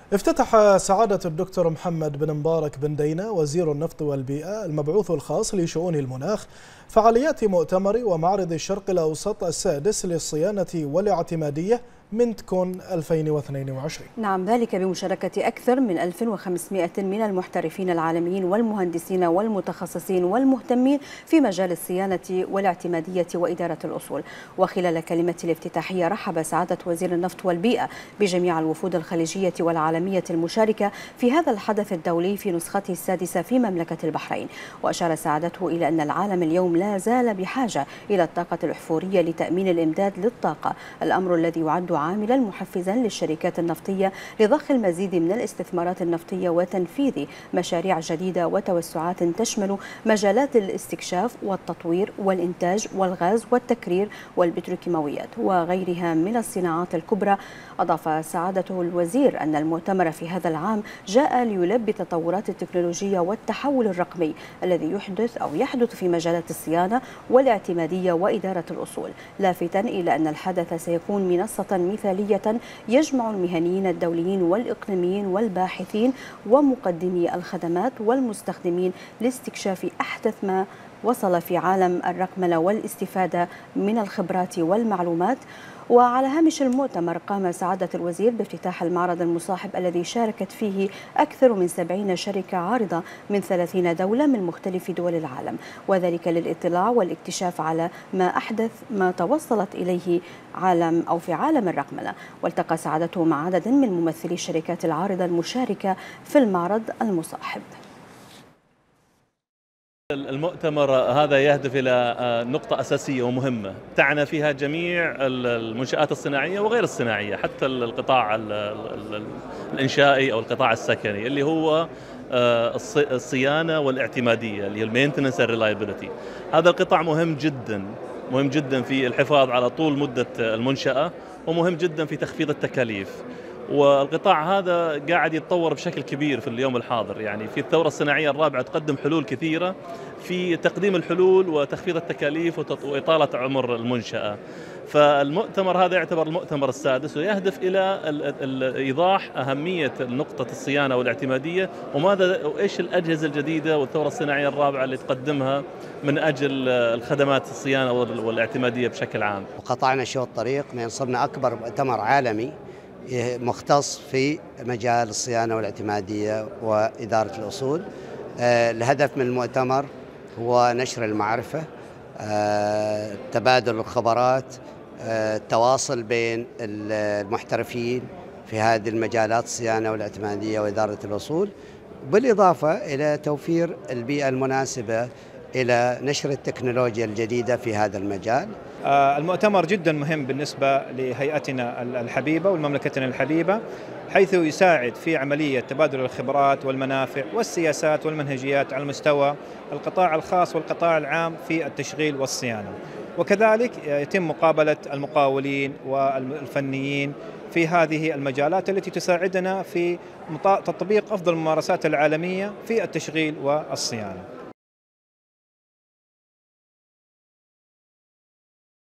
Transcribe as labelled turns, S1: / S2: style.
S1: افتتح سعادة الدكتور محمد بن مبارك بن دينة وزير النفط والبيئة المبعوث الخاص لشؤون المناخ فعاليات مؤتمر ومعرض الشرق الأوسط السادس للصيانة والاعتمادية مينتكون 2022.
S2: نعم، ذلك بمشاركة أكثر من 1500 من المحترفين العالميين والمهندسين والمتخصصين والمهتمين في مجال الصيانة والاعتمادية وإدارة الأصول. وخلال كلمة الافتتاحية رحب سعادة وزير النفط والبيئة بجميع الوفود الخليجية والعالمية المشاركة في هذا الحدث الدولي في نسخته السادسة في مملكة البحرين. وأشار سعادته إلى أن العالم اليوم لا زال بحاجة إلى الطاقة الأحفورية لتأمين الإمداد للطاقة، الأمر الذي يعد عاملا محفزا للشركات النفطية لضخ المزيد من الاستثمارات النفطية وتنفيذ مشاريع جديدة وتوسعات تشمل مجالات الاستكشاف والتطوير والإنتاج والغاز والتكرير والبتروكيماويات وغيرها من الصناعات الكبرى. أضاف سعادته الوزير أن المؤتمر في هذا العام جاء ليلبي التطورات التكنولوجية والتحول الرقمي الذي يحدث في مجالات الصيانة والاعتمادية وإدارة الأصول، لافتا إلى أن الحدث سيكون منصة مثالية يجمع المهنيين الدوليين والإقليميين والباحثين ومقدمي الخدمات والمستخدمين لاستكشاف أحدث ما وصل في عالم الرقمنة والاستفادة من الخبرات والمعلومات. وعلى هامش المؤتمر قام سعادة الوزير بافتتاح المعرض المصاحب الذي شاركت فيه أكثر من 70 شركة عارضة من 30 دولة من مختلف دول العالم، وذلك للاطلاع والاكتشاف على ما أحدث ما توصلت إليه في عالم الرقمنة. والتقى سعادته مع عدد من ممثلي الشركات العارضة المشاركة في المعرض المصاحب.
S3: المؤتمر هذا يهدف إلى نقطة أساسية ومهمة تعنى فيها جميع المنشآت الصناعية وغير الصناعية، حتى القطاع الإنشائي أو القطاع السكني اللي هو الصيانة والاعتمادية اللي هي المينتنس والريلايبيليتي. هذا القطاع مهم جدا في الحفاظ على طول مدة المنشأة، ومهم جدا في تخفيض التكاليف. والقطاع هذا قاعد يتطور بشكل كبير في اليوم الحاضر، يعني في الثورة الصناعية الرابعة تقدم حلول كثيرة في تقديم الحلول وتخفيض التكاليف وإطالة عمر المنشأة. فالمؤتمر هذا يعتبر المؤتمر السادس ويهدف إلى إيضاح أهمية نقطة الصيانة والاعتمادية وإيش الأجهزة الجديدة والثورة الصناعية الرابعة اللي تقدمها من أجل الخدمات الصيانة والاعتمادية بشكل عام.
S4: وقطعنا شوط طريق لأن صرنا أكبر مؤتمر عالمي مختص في مجال الصيانة والاعتمادية وإدارة الأصول. الهدف من المؤتمر هو نشر المعرفة، تبادل الخبرات، التواصل بين المحترفين في هذه المجالات الصيانة والاعتمادية وإدارة الأصول، بالإضافة إلى توفير البيئة المناسبة إلى نشر التكنولوجيا الجديدة في هذا المجال.
S5: المؤتمر جدا مهم بالنسبة لهيئتنا الحبيبة والمملكتنا الحبيبة، حيث يساعد في عملية تبادل الخبرات والمنافع والسياسات والمنهجيات على مستوى القطاع الخاص والقطاع العام في التشغيل والصيانة، وكذلك يتم مقابلة المقاولين والفنيين في هذه المجالات التي تساعدنا في تطبيق أفضل الممارسات العالمية في التشغيل والصيانة.